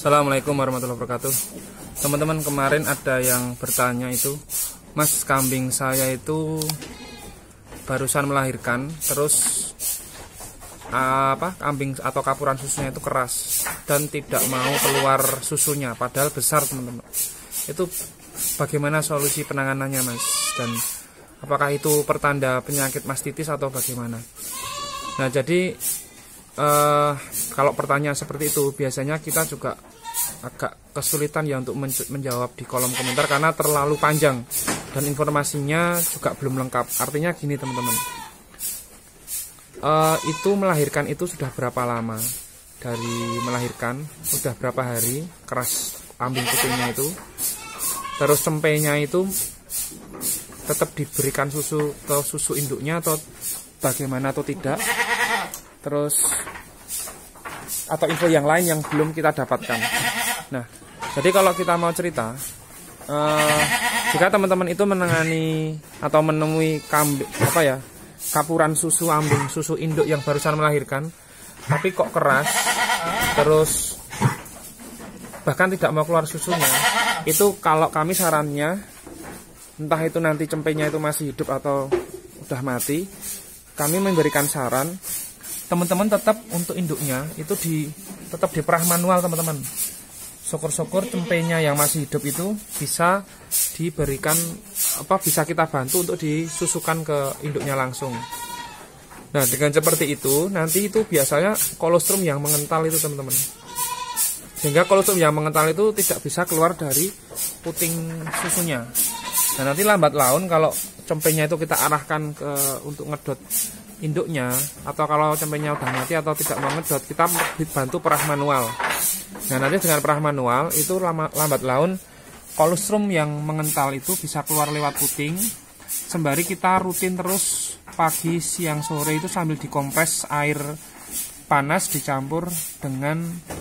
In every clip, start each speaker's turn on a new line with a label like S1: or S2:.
S1: Assalamualaikum warahmatullahi wabarakatuh. Teman-teman, kemarin ada yang bertanya itu, Mas, kambing saya itu barusan melahirkan, terus kambing atau kapuran susunya itu keras dan tidak mau keluar susunya, padahal besar teman-teman. Itu bagaimana solusi penanganannya, Mas? Dan apakah itu pertanda penyakit mastitis atau bagaimana? Nah, jadi kalau pertanyaan seperti itu biasanya kita juga agak kesulitan ya untuk menjawab di kolom komentar karena terlalu panjang dan informasinya juga belum lengkap. Artinya gini teman-teman, itu melahirkan itu sudah berapa lama, dari melahirkan sudah berapa hari, keras kambing putihnya itu, terus cempenya itu tetap diberikan susu atau susu induknya atau bagaimana atau tidak, terus atau info yang lain yang belum kita dapatkan. Nah, jadi kalau kita mau cerita, jika teman-teman itu menangani atau menemui kambing kapuran susu ambing, susu induk yang barusan melahirkan, tapi kok keras, terus bahkan tidak mau keluar susunya, itu kalau kami sarannya, entah itu nanti cempenya itu masih hidup atau udah mati, kami memberikan saran teman-teman tetap untuk induknya itu tetap diperah manual teman-teman. Syukur-syukur cempenya yang masih hidup itu bisa diberikan bisa kita bantu untuk disusukan ke induknya langsung. Nah, dengan seperti itu nanti itu biasanya kolostrum yang mengental itu teman-teman, sehingga kolostrum yang mengental itu tidak bisa keluar dari puting susunya. Nah, nanti lambat laun kalau cempenya itu kita arahkan untuk ngedot induknya, atau kalau cempenya udah mati atau tidak mau ngedot, kita dibantu perah manual. Nah, nanti dengan perah manual itu lambat laun kolostrum yang mengental itu bisa keluar lewat puting, sembari kita rutin terus pagi, siang, sore itu sambil dikompres air panas dicampur dengan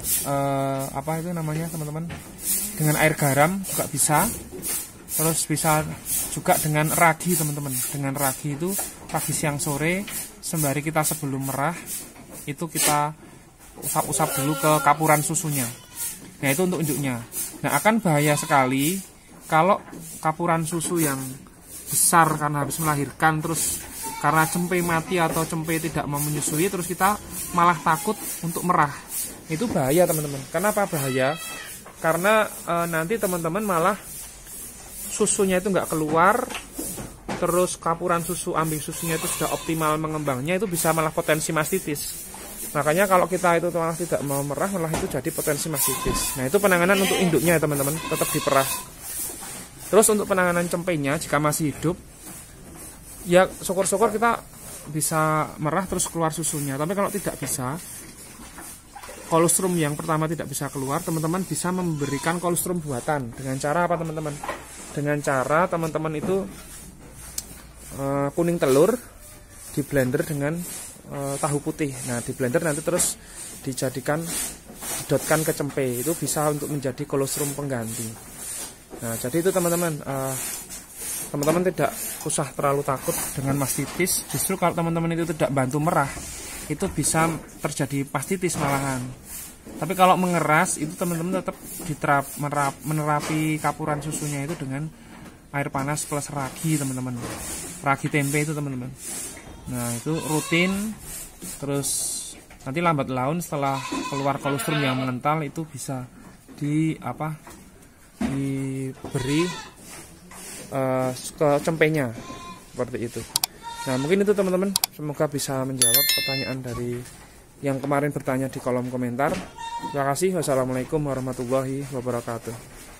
S1: itu namanya teman-teman, dengan air garam juga bisa. Terus bisa juga dengan ragi teman-teman. Dengan ragi itu pagi, siang, sore, sembari kita sebelum merah itu kita usap-usap dulu ke kapuran susunya. Nah, itu untuk induknya. Nah, akan bahaya sekali kalau kapuran susu yang besar karena habis melahirkan, terus karena cempe mati atau cempe tidak mau menyusui, terus kita malah takut untuk merah. Itu bahaya teman-teman. Kenapa bahaya? Karena nanti teman-teman malah susunya itu nggak keluar, terus kapuran susu ambing susunya itu sudah optimal mengembangnya, itu bisa malah potensi mastitis. Makanya kalau kita itu malah tidak mau merah, malah itu jadi potensi mastitis. Nah, itu penanganan untuk induknya ya teman-teman, tetap diperah. Terus untuk penanganan cempenya jika masih hidup, ya syukur-syukur kita bisa merah terus keluar susunya. Tapi kalau tidak bisa, kolostrum yang pertama tidak bisa keluar, teman-teman bisa memberikan kolostrum buatan. Dengan cara apa teman-teman? Dengan cara teman-teman itu kuning telur di blender dengan tahu putih. Nah, di blender nanti terus didotkan ke cempe, itu bisa untuk menjadi kolostrum pengganti. Nah, jadi itu teman-teman, teman-teman tidak usah terlalu takut dengan mastitis. Justru kalau teman-teman itu tidak bantu merah, itu bisa terjadi mastitis malahan. Tapi kalau mengeras itu teman-teman tetap menerapi kapuran susunya itu dengan air panas plus ragi teman-teman, ragi tempe itu teman-teman. Nah, itu rutin, terus nanti lambat laun setelah keluar kolostrum yang mengental itu bisa diberi ke cempenya seperti itu. Nah, mungkin itu teman-teman, semoga bisa menjawab pertanyaan dari yang kemarin bertanya di kolom komentar. Terima kasih. Wassalamualaikum warahmatullahi wabarakatuh.